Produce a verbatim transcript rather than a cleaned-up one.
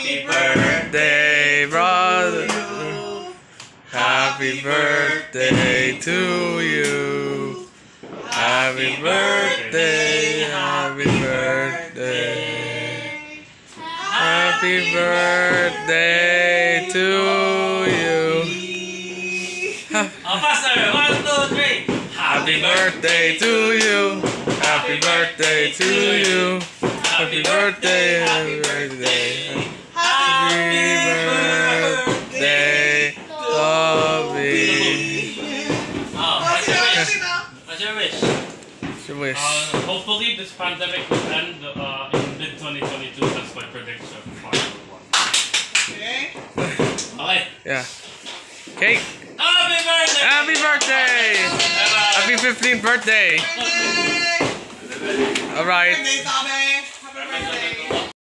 Happy birthday, brother. Happy birthday to you. Happy birthday, happy birthday. Happy birthday to you. Oh, faster! One, two, three. Happy birthday to you. Happy birthday to you. Happy birthday, happy birthday. Happy birthday, Toby. Oh, what's your wish? What's your wish? What's your wish? Uh, hopefully this pandemic will end uh, in mid twenty twenty-two. That's my prediction. Okay. Okay. Yeah. Cake. Happy birthday! Happy birthday! Happy fifteenth birthday! Alright.